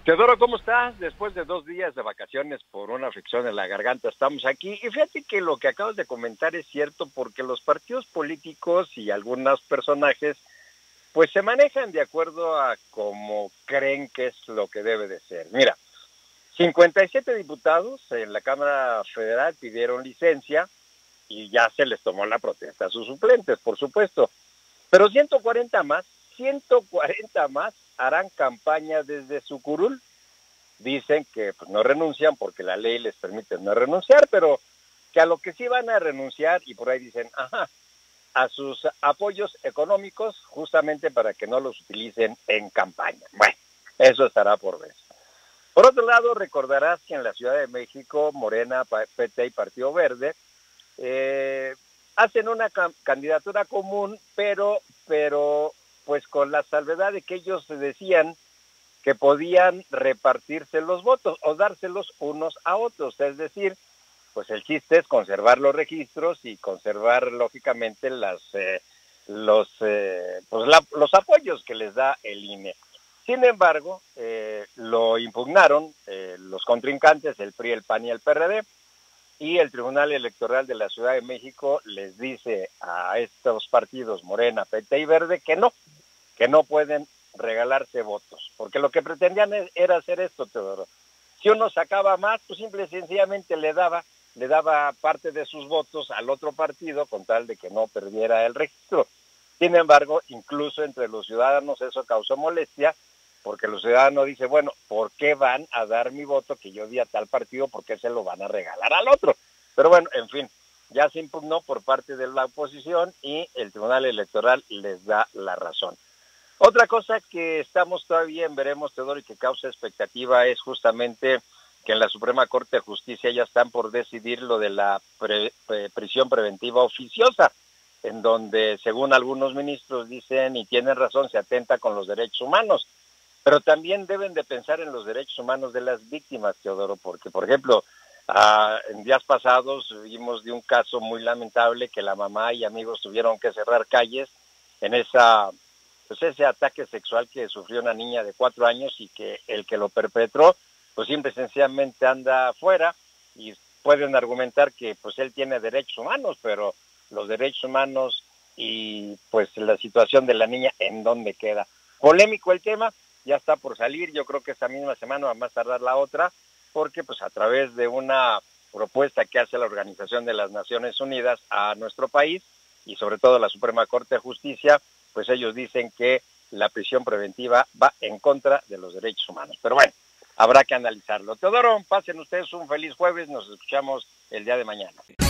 Teodoro, ¿cómo estás? Después de 2 días de vacaciones por una afección en la garganta, estamos aquí. Y fíjate que lo que acabas de comentar es cierto, porque los partidos políticos y algunos personajes, pues se manejan de acuerdo a cómo creen que es lo que debe de ser. Mira, 57 diputados en la Cámara Federal pidieron licencia y ya se les tomó la protesta a sus suplentes, por supuesto. Pero 140 más harán campaña desde su curul. Dicen que pues, no renuncian porque la ley les permite no renunciar, pero que a lo que sí van a renunciar, y por ahí dicen, a sus apoyos económicos, justamente para que no los utilicen en campaña. Bueno, eso estará por ver. Por otro lado, recordarás que en la Ciudad de México, Morena, PT y Partido Verde hacen una candidatura común, pero pues con la salvedad de que ellos decían que podían repartirse los votos o dárselos unos a otros, es decir, pues el chiste es conservar los registros y conservar lógicamente los apoyos que les da el INE. Sin embargo, lo impugnaron los contrincantes, el PRI, el PAN y el PRD, y el Tribunal Electoral de la Ciudad de México les dice a estos partidos Morena, PT y Verde que no pueden regalarse votos, porque lo que pretendían era hacer esto, Teodoro. Si uno sacaba más, pues simple y sencillamente le daba parte de sus votos al otro partido con tal de que no perdiera el registro. Sin embargo, incluso entre los ciudadanos eso causó molestia, porque los ciudadanos dicen, bueno, ¿por qué van a dar mi voto que yo di a tal partido? ¿Por qué se lo van a regalar al otro? Pero bueno, en fin, ya se impugnó por parte de la oposición y el Tribunal Electoral les da la razón. Otra cosa que estamos todavía en veremos, Teodoro, y que causa expectativa es justamente que en la Suprema Corte de Justicia ya están por decidir lo de la prisión preventiva oficiosa, en donde, según algunos ministros dicen, y tienen razón, se atenta con los derechos humanos. Pero también deben de pensar en los derechos humanos de las víctimas, Teodoro, porque, por ejemplo, en días pasados vimos de un caso muy lamentable que la mamá y amigos tuvieron que cerrar calles en ese ataque sexual que sufrió una niña de 4 años y que el que lo perpetró, pues simple y sencillamente anda afuera y pueden argumentar que pues él tiene derechos humanos, pero los derechos humanos y pues la situación de la niña, ¿en dónde queda? Polémico el tema, ya está por salir, yo creo que esta misma semana va a más tardar la otra, porque pues a través de una propuesta que hace la Organización de las Naciones Unidas a nuestro país y sobre todo la Suprema Corte de Justicia, pues ellos dicen que la prisión preventiva va en contra de los derechos humanos. Pero bueno, habrá que analizarlo. Teodoro, pasen ustedes un feliz jueves, nos escuchamos el día de mañana.